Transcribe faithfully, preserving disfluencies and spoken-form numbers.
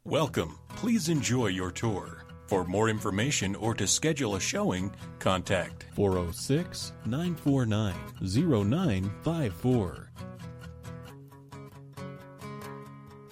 Welcome. Please enjoy your tour. For more information or to schedule a showing, contact four oh six, nine four nine, oh nine five four.